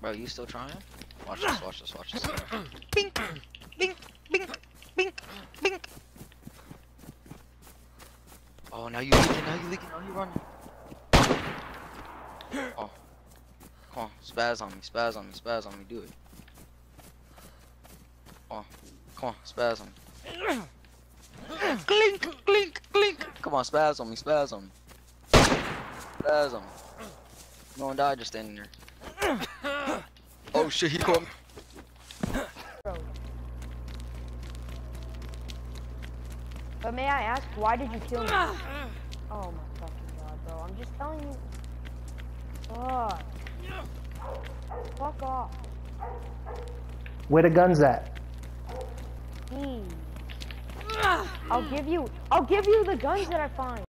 Bro, you still trying? Watch this, watch this, watch this. Bink! Bink! Bink! Bink! Bink! Oh, now you leaking, now you running. Oh. Come on, spaz on me, spaz on me, spaz on me, do it. Come on, spaz on me. Clink! Clink! Clink! Come on, spaz on me, spaz on me. Spaz on me. No one died just standing there. Oh shit, he caught me. But may I ask, why did you kill me? Oh my fucking god, bro. I'm just telling you. Fuck. Fuck off. Where the guns at? I'll give you the guns that I find.